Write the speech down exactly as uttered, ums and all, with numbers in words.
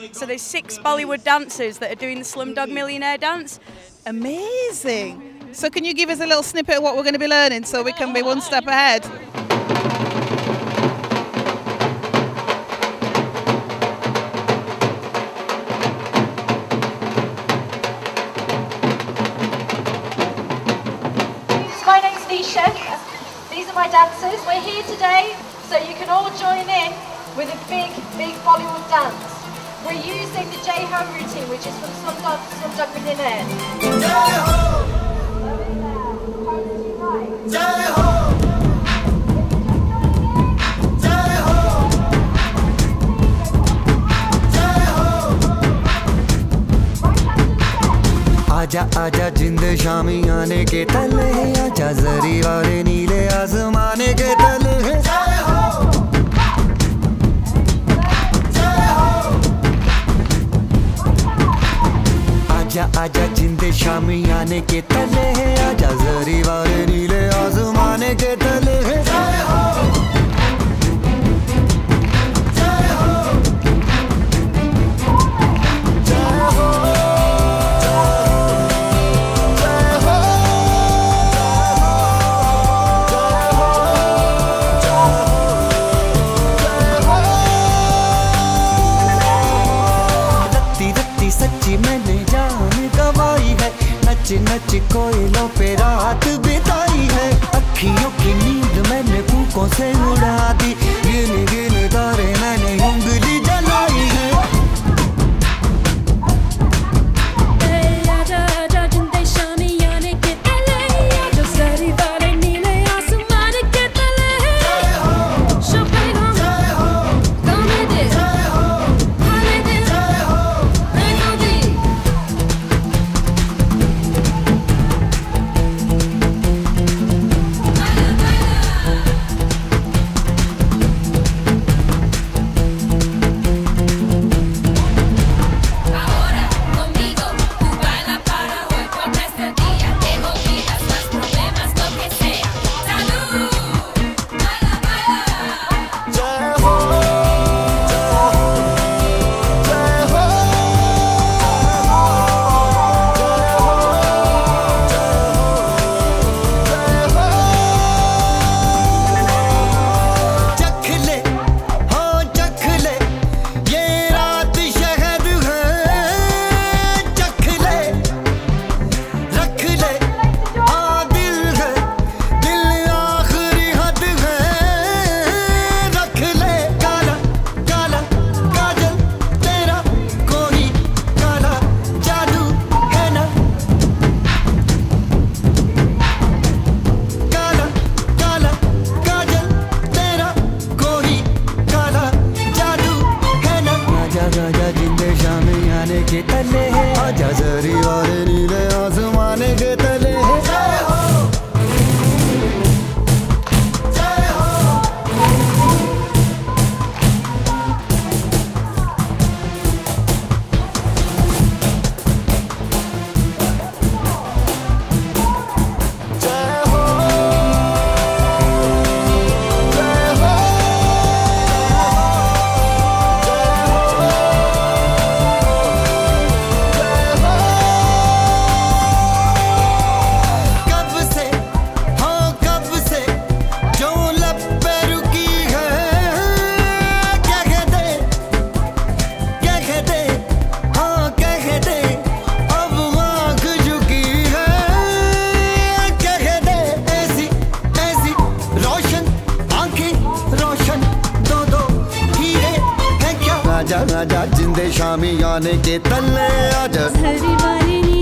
So there's six Bollywood dancers that are doing the Slumdog Millionaire dance. Amazing. So can you give us a little snippet of what we're going to be learning so we can be one step ahead? My name's Nisha. These are my dancers. We're here today so you can all join in with a big, big Bollywood dance. We're using the Jai Ho routine, which is from Slumdog, Slumdog Millionaire. Jai Ho! Jai Ho! Jai Ho! Jai Ho! आजा आजा जिंद शामी आने के तले है, आजा जरी वाले नीले आसमाने के तले है। आजा आजा जिंदे शामी आने के तले है, आजा जरी वाले नीले आसमाने के तले है। सच्ची मैंने जान गवाई है, नच नच कोयलों पे रात बिताई है। अखियों की नींद मैंने फूकों से उड़ा दी, गिन गिन तारे मैंने उंगली जलाई है। के तले है, आजा जरी वाले नीले आसमाने के तले है। आजा आजा जिंदे शामी आने के तले आजा।